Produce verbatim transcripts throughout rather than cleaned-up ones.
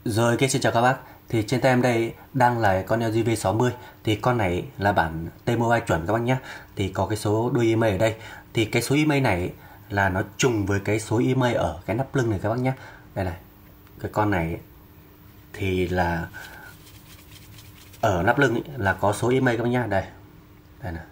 Rồi, ok, xin chào các bác. Thì trên tay em đây đang là con lờ giê vê sáu mươi. Thì con này là bản T-Mobile chuẩn các bác nhé. Thì có cái số đuôi email ở đây. Thì cái số email này là nó trùng với cái số email ở cái nắp lưng này các bác nhé. Đây này, cái con này thì là ở nắp lưng ấy, là có số email các bác nhé. Đây, đây này.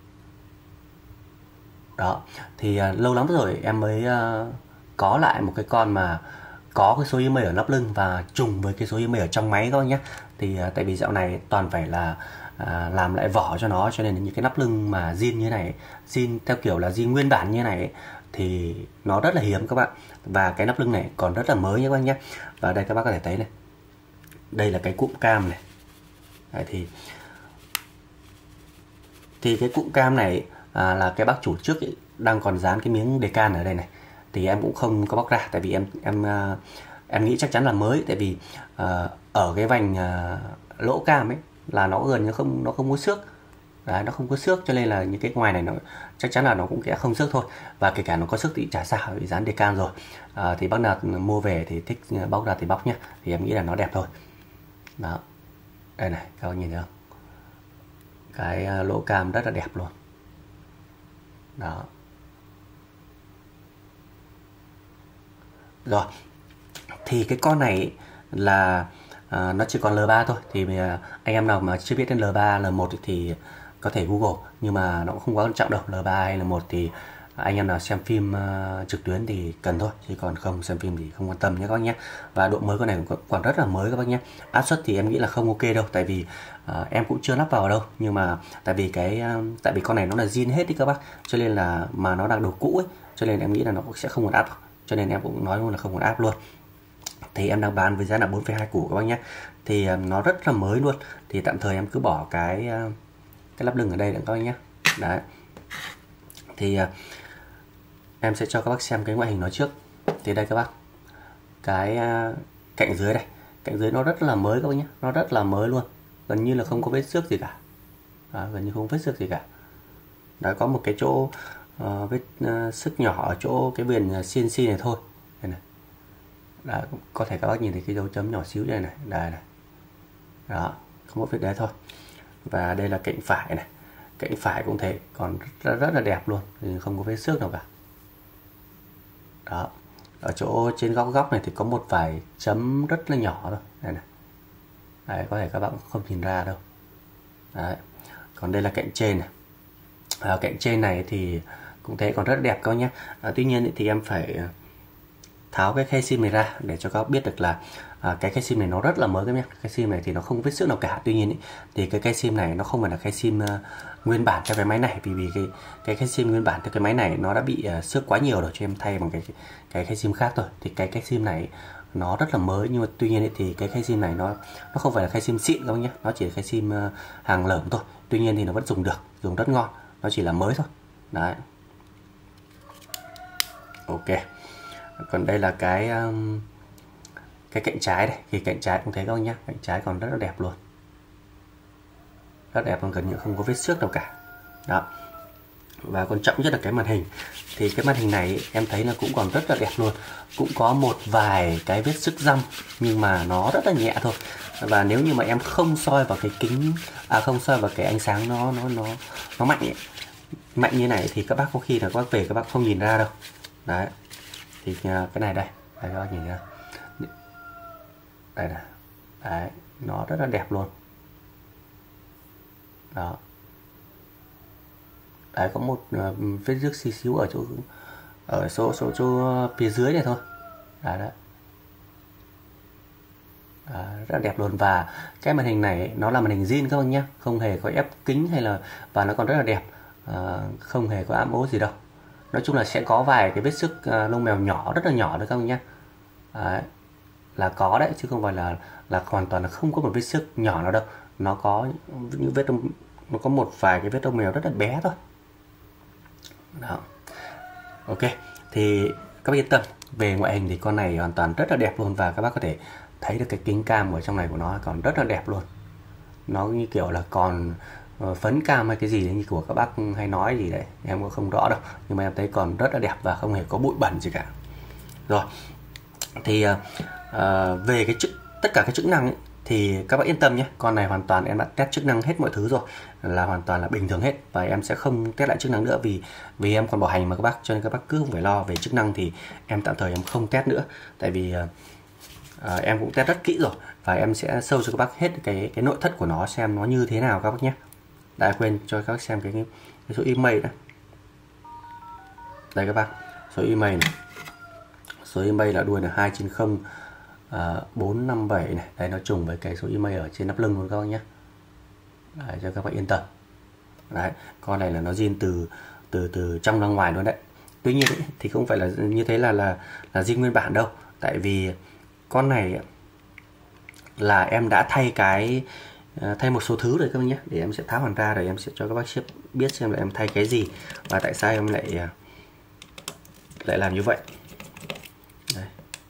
Đó, thì uh, lâu lắm rồi em mới uh, có lại một cái con mà có cái số email ở nắp lưng và trùng với cái số email ở trong máy các bác nhé. Thì uh, tại vì dạo này toàn phải là uh, làm lại vỏ cho nó, cho nên những cái nắp lưng mà zin như này, zin theo kiểu là zin nguyên bản như này ấy, thì nó rất là hiếm các bạn. Và cái nắp lưng này còn rất là mới nhé các bác nhé. Và đây các bác có thể thấy này, đây là cái cụm cam này. Đấy, thì thì cái cụm cam này à, là cái bác chủ trước ấy, đang còn dán cái miếng đề can ở đây này. Thì em cũng không có bóc ra, tại vì em em em nghĩ chắc chắn là mới, tại vì uh, ở cái vành uh, lỗ cam ấy là nó gần như không nó không có xước. Đấy, nó không có xước, cho nên là những cái ngoài này nó chắc chắn là nó cũng sẽ không xước thôi. Và kể cả nó có xước thì chả sao, bị dán đề can rồi. À, thì bác nào mua về thì thích bóc ra thì bóc nhá. Thì em nghĩ là nó đẹp thôi. Đó, đây này, các bạn nhìn thấy không? Cái lỗ cam rất là đẹp luôn. Đó. Rồi, thì cái con này là à, nó chỉ còn lờ ba thôi. Thì à, anh em nào mà chưa biết đến lờ ba, lờ một thì có thể Google, nhưng mà nó cũng không quá quan trọng đâu. lờ ba hay lờ một thì anh em nào xem phim uh, trực tuyến thì cần thôi, chứ còn không xem phim thì không quan tâm nhé các bác nhé. Và độ mới con này cũng còn rất là mới các bác nhé. Áp suất thì em nghĩ là không ok đâu, tại vì uh, em cũng chưa lắp vào đâu, nhưng mà tại vì cái uh, tại vì con này nó là zin hết đi các bác, cho nên là mà nó đang đồ cũ ấy, cho nên em nghĩ là nó cũng sẽ không còn áp, cho nên em cũng nói luôn là không còn áp luôn. Thì em đang bán với giá là bốn phẩy hai củ các bác nhé. Thì uh, nó rất là mới luôn. Thì tạm thời em cứ bỏ cái uh, cái lắp lưng ở đây được các bác nhé. Đấy. Thì uh, em sẽ cho các bác xem cái ngoại hình nó trước. Thì đây các bác, cái uh, cạnh dưới đây, cạnh dưới nó rất là mới các bác nhé, nó rất là mới luôn, gần như là không có vết xước gì cả. À, gần như không có vết xước gì cả. Đó, có một cái chỗ uh, vết uh, xước nhỏ ở chỗ cái viền xê en xê này thôi. Đây này. Đó, có thể các bác nhìn thấy cái dấu chấm nhỏ xíu đây này, đây này. Đó, không có vết đấy thôi. Và đây là cạnh phải này, cạnh phải cũng thế, còn rất, rất là đẹp luôn, không có vết xước nào cả. Đó, ở chỗ trên góc góc này thì có một vài chấm rất là nhỏ thôi, đây này. Đấy, có thể các bạn không nhìn ra đâu. Đấy. Còn đây là cạnh trên này. À, cạnh trên này thì cũng thế, còn rất đẹp các bác nhé. À, tuy nhiên thì em phải tháo cái khe sim này ra để cho các bác biết được là à, cái khe sim này nó rất là mới các bác nhé. Cái sim này thì nó không có vết xước nào cả. Tuy nhiên ý, thì cái khe sim này nó không phải là khe sim uh, nguyên bản cho cái máy này, vì vì cái cái khe sim nguyên bản cho cái máy này nó đã bị uh, xước quá nhiều rồi, cho em thay bằng cái cái khe sim khác rồi. Thì cái khe sim này nó rất là mới, nhưng mà tuy nhiên ý, thì cái khe sim này nó nó không phải là khe sim xịn các bác nhé, nó chỉ là khe sim uh, hàng lởm thôi. Tuy nhiên thì nó vẫn dùng được, dùng rất ngon, nó chỉ là mới thôi. Đấy. Ok. Còn đây là cái um, cái cạnh trái đây, thì cạnh trái cũng thấy các bác nhé, cạnh trái còn rất là đẹp luôn, rất đẹp luôn, gần như không có vết xước đâu cả. Đó. Và quan trọng nhất là cái màn hình. Thì cái màn hình này em thấy là cũng còn rất là đẹp luôn, cũng có một vài cái vết xước răm nhưng mà nó rất là nhẹ thôi. Và nếu như mà em không soi vào cái kính, à không soi vào cái ánh sáng nó nó nó nó mạnh ấy, mạnh như này thì các bác có khi là các bác về các bác không nhìn ra đâu. Đấy. Thì cái này đây, đây các bác nhìn ra, đây này, đấy, nó rất là đẹp luôn. Đó, đấy, có một uh, vết rước xí xíu ở chỗ ở số số chỗ phía dưới này thôi. Đấy, đấy. À, rất là đẹp luôn. Và cái màn hình này nó là màn hình zin các bác nhé, không hề có ép kính hay là, và nó còn rất là đẹp, à, không hề có ám ố gì đâu. Nói chung là sẽ có vài cái vết xước uh, lông mèo nhỏ, rất là nhỏ đấy các bác nhé. Đấy, là có đấy, chứ không phải là là hoàn toàn là không có một vết xước nhỏ nào đâu. Nó có những vết lông, nó có một vài cái vết lông mèo rất là bé thôi. Đó. Ok, thì các bác yên tâm, về ngoại hình thì con này hoàn toàn rất là đẹp luôn. Và các bác có thể thấy được cái kính cam ở trong này của nó còn rất là đẹp luôn. Nó như kiểu là còn phấn cam hay cái gì đấy như của các bác hay nói gì đấy, em cũng không rõ đâu, nhưng mà em thấy còn rất là đẹp và không hề có bụi bẩn gì cả. Rồi, thì uh, về cái chức tất cả các chức năng ấy, thì các bác yên tâm nhé, con này hoàn toàn em đã test chức năng hết mọi thứ rồi, là hoàn toàn là bình thường hết, và em sẽ không test lại chức năng nữa vì vì em còn bảo hành mà các bác, cho nên các bác cứ không phải lo về chức năng. Thì em tạm thời em không test nữa, tại vì à, em cũng test rất kỹ rồi, và em sẽ show cho các bác hết cái cái nội thất của nó xem nó như thế nào các bác nhé. Đã quên cho các bác xem cái, cái, cái số email đó. Đây các bác, số email này, số email là đuôi là hai chín không bốn năm bảy này, đây nó trùng với cái số email ở trên nắp lưng luôn các bác nhé. Đấy, cho các bác yên tâm. Đấy, con này là nó zin từ từ từ trong ra ngoài luôn đấy. Tuy nhiên ấy, thì không phải là như thế là là là zin nguyên bản đâu, tại vì con này là em đã thay cái thay một số thứ rồi các bác nhé. Để em sẽ tháo hoàn ra rồi em sẽ cho các bác biết xem là em thay cái gì và tại sao em lại lại làm như vậy. Đây.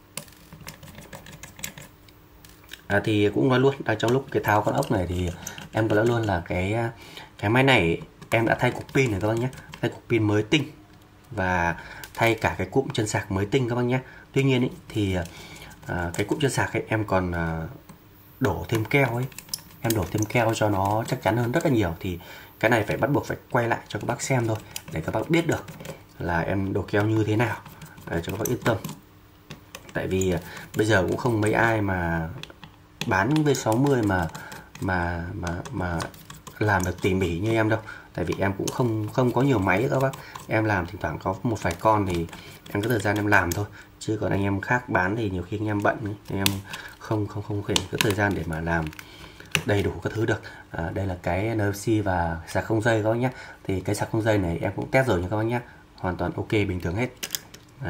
À, thì cũng nói luôn là trong lúc cái tháo con ốc này thì em có nói luôn là cái cái máy này em đã thay cục pin này các bác nhé, thay cục pin mới tinh và thay cả cái cụm chân sạc mới tinh các bác nhé. Tuy nhiên ý, thì à, cái cụm chân sạc ấy, em còn à, đổ thêm keo ấy, em đổ thêm keo cho nó chắc chắn hơn rất là nhiều. Thì cái này phải bắt buộc phải quay lại cho các bác xem thôi, để các bác biết được là em đổ keo như thế nào, để cho các bác yên tâm. Tại vì à, bây giờ cũng không mấy ai mà bán V sáu mươi mà mà mà mà làm được tỉ mỉ như em đâu. Tại vì em cũng không không có nhiều máy các bác, em làm thỉnh thoảng có một vài con thì em có thời gian em làm thôi, chứ còn anh em khác bán thì nhiều khi anh em bận ấy, em không không không thể có thời gian để mà làm đầy đủ các thứ được. À, đây là cái en ép xê và sạc không dây các bác nhé. Thì cái sạc không dây này em cũng test rồi nha các bác nhé, hoàn toàn ok bình thường hết. Đấy.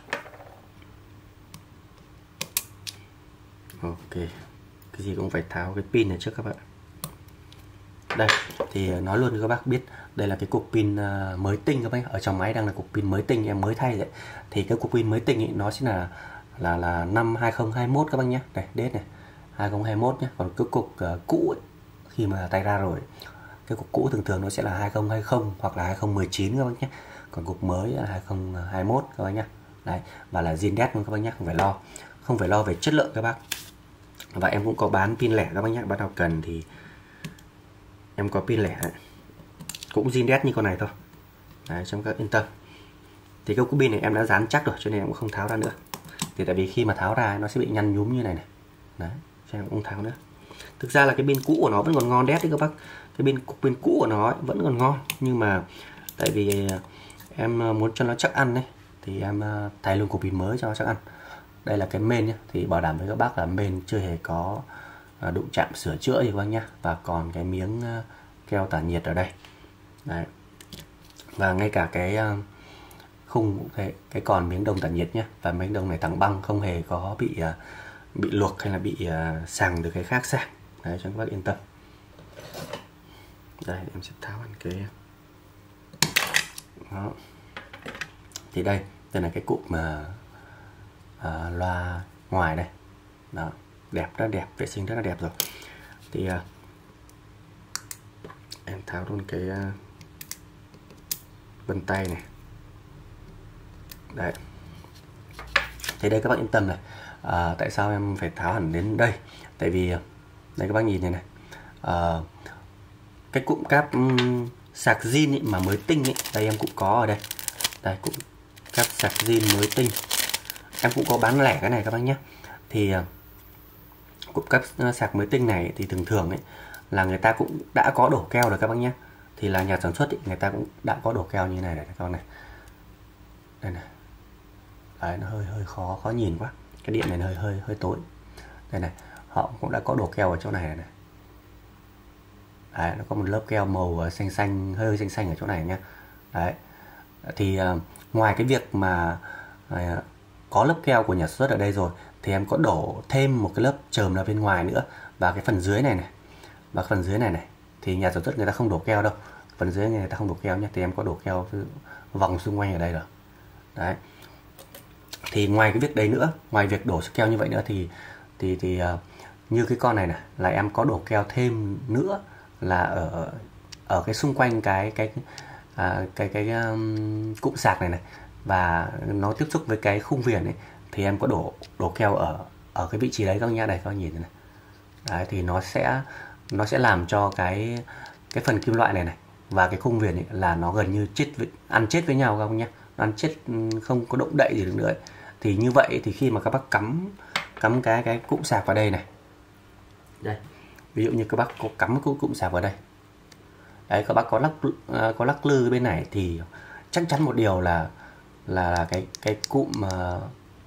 Ok, cái gì cũng phải tháo cái pin này trước các bạn. Đây thì nói luôn cho các bác biết, đây là cái cục pin mới tinh các bác, ở trong máy đang là cục pin mới tinh em mới thay đấy. Thì cái cục pin mới tinh ấy, nó sẽ là là là năm hai không hai mốt các bác nhé. Đây date này hai không hai mốt nhé. Còn cái cục uh, cũ ấy, khi mà tay ra rồi, cái cục cũ thường thường nó sẽ là hai không hai không hoặc là hai không một chín các bác nhé. Còn cục mới là hai không hai mốt các bác nhé. Đấy, và là zin đét luôn các bác nhé, không phải lo, không phải lo về chất lượng các bác. Và em cũng có bán pin lẻ các bác nhé, bác nào cần thì em có pin lẻ ấy. Cũng zin đét như con này thôi. Đấy, cho các yên tâm. Thì cái cục pin này em đã dán chắc rồi cho nên em cũng không tháo ra nữa. Thì tại vì khi mà tháo ra nó sẽ bị nhăn nhúm như này này. Đấy, cho em cũng không tháo nữa. Thực ra là cái pin cũ của nó vẫn còn ngon đét đấy các bác. Cái pin cục pin cũ của nó ấy, vẫn còn ngon, nhưng mà tại vì em muốn cho nó chắc ăn đấy thì em thay luôn cục pin mới cho nó chắc ăn. Đây là cái main nhé, thì bảo đảm với các bác là main chưa hề có đụng chạm sửa chữa gì các bác nhé. Và còn cái miếng keo tản nhiệt ở đây. Đấy. Và ngay cả cái khung cũng thế, cái còn miếng đồng tản nhiệt nhé. Và miếng đồng này thẳng băng, không hề có bị bị luộc hay là bị sàng được cái khác sàng. Đấy, cho các bác yên tâm. Đây em sẽ tháo hẳn cái đó. Thì đây, đây là cái cụm mà à, loa ngoài đây. Đó, đẹp, rất đẹp, vệ sinh rất là đẹp rồi. Thì à, em tháo luôn cái à, vân tay này. Đấy. Thế đây các bác yên tâm này. À, tại sao em phải tháo hẳn đến đây? Tại vì đây các bác nhìn này này. À, cái cụm cáp um, sạc zin ấy, mà mới tinh ấy, đây em cũng có ở đây. Đây cụm cáp sạc zin mới tinh. Em cũng có bán lẻ cái này các bác nhé. Thì uh, cụm cáp sạc mới tinh này thì thường thường ấy là người ta cũng đã có đổ keo rồi các bác nhé. Thì là nhà sản xuất ấy, người ta cũng đã có đổ keo như này này các con này. Đây này. Đấy, nó hơi hơi khó khó nhìn quá. Cái điện này nó hơi hơi hơi tối. Đây này, họ cũng đã có đổ keo ở chỗ này này. Đấy, nó có một lớp keo màu xanh xanh, hơi xanh xanh ở chỗ này nhá. Đấy. Thì uh, ngoài cái việc mà uh, có lớp keo của nhà sản xuất ở đây rồi, thì em có đổ thêm một cái lớp chườm ở bên ngoài nữa. Và cái phần dưới này này, và phần dưới này này thì nhà sản xuất người ta không đổ keo đâu. Phần dưới người ta không đổ keo nhé. Thì em có đổ keo vòng xung quanh ở đây rồi. Đấy. Thì ngoài cái việc đấy nữa, ngoài việc đổ keo như vậy nữa thì thì thì uh, như cái con này này là em có đổ keo thêm nữa, là ở ở cái xung quanh cái cái à, cái cái um, cụm sạc này này, và nó tiếp xúc với cái khung viền ấy, thì em có đổ đổ keo ở ở cái vị trí đấy các bác nhá. Đây các bác nhìn này. Đấy thì nó sẽ nó sẽ làm cho cái cái phần kim loại này này và cái khung viền ấy là nó gần như chết ăn chết với nhau các bác nhá. Nó ăn chết, không có động đậy gì được nữa ấy. Thì như vậy thì khi mà các bác cắm cắm cái cái cụm sạc vào đây này. Đây. Ví dụ như các bác có cắm cái cụm sạc vào đây. Đấy, các bác có lắc có lắc lư bên này thì chắc chắn một điều là là, là cái cái cụm uh,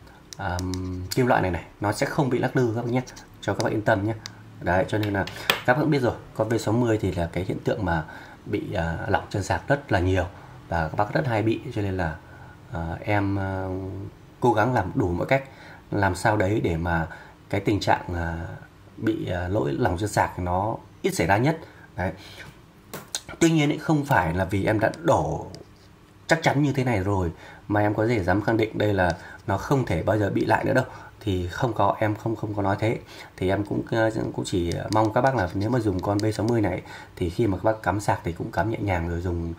um, kim loại này này nó sẽ không bị lắc lư các bác nhé, cho các bác yên tâm nhé. Đấy, cho nên là các bác biết rồi, con V sáu mươi thì là cái hiện tượng mà bị uh, lỏng chân sạc rất là nhiều và các bác rất hay bị, cho nên là uh, em uh, cố gắng làm đủ mọi cách làm sao đấy để mà cái tình trạng uh, bị uh, lỗi lỏng chân sạc nó ít xảy ra nhất. Đấy. Tuy nhiên ấy, không phải là vì em đã đổ chắc chắn như thế này rồi mà em có thể dám khẳng định đây là nó không thể bao giờ bị lại nữa đâu. Thì không có, em không không có nói thế. Thì em cũng cũng chỉ mong các bác là nếu mà dùng con V sáu mươi này thì khi mà các bác cắm sạc thì cũng cắm nhẹ nhàng rồi dùng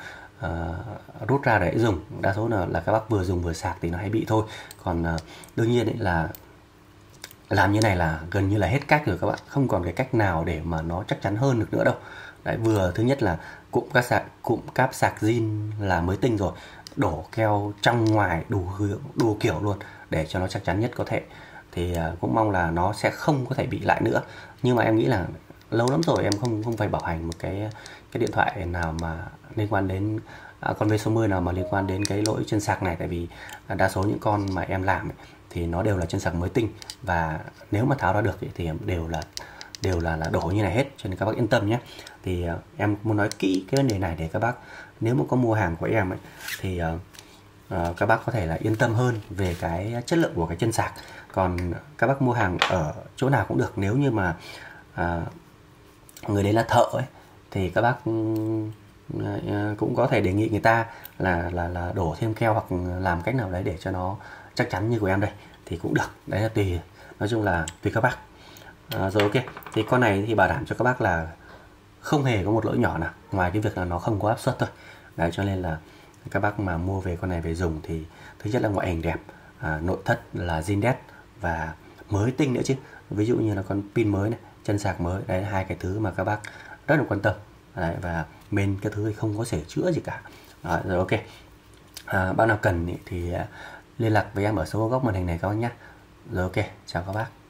uh, rút ra để dùng. Đa số là, là các bác vừa dùng vừa sạc thì nó hay bị thôi. Còn uh, đương nhiên ấy là làm như này là gần như là hết cách rồi các bạn, không còn cái cách nào để mà nó chắc chắn hơn được nữa đâu. Đấy, vừa thứ nhất là cụm các sạc cụm cáp sạc zin là mới tinh rồi, đổ keo trong ngoài đủ đủ kiểu luôn để cho nó chắc chắn nhất có thể. Thì uh, cũng mong là nó sẽ không có thể bị lại nữa. Nhưng mà em nghĩ là lâu lắm rồi em không không phải bảo hành một cái cái điện thoại nào mà liên quan đến à, con V sáu mươi nào mà liên quan đến cái lỗi chân sạc này, tại vì à, đa số những con mà em làm ấy, thì nó đều là chân sạc mới tinh và nếu mà tháo ra được thì đều là đều là là đổ như này hết, cho nên các bác yên tâm nhé. Thì uh, em muốn nói kỹ cái vấn đề này để các bác nếu mà có mua hàng của em ấy thì uh, uh, các bác có thể là yên tâm hơn về cái chất lượng của cái chân sạc. Còn các bác mua hàng ở chỗ nào cũng được, nếu như mà uh, người đấy là thợ ấy thì các bác uh, cũng có thể đề nghị người ta là là là đổ thêm keo hoặc làm cách nào đấy để cho nó chắc chắn như của em đây thì cũng được. Đấy là tùy, nói chung là tùy các bác. À, rồi ok, thì con này thì bảo đảm cho các bác là không hề có một lỗi nhỏ nào ngoài cái việc là nó không có áp suất thôi. Đấy, cho nên là các bác mà mua về con này về dùng thì thứ nhất là ngoại hình đẹp, à, nội thất là zin đét và mới tinh nữa chứ. Ví dụ như là con pin mới này, chân sạc mới, đấy là hai cái thứ mà các bác rất là quan tâm. Đấy, và men cái thứ thì không có sửa chữa gì cả. Đấy, rồi ok, à, bác nào cần thì liên lạc với em ở số góc màn hình này các bác nhé. Rồi ok, chào các bác.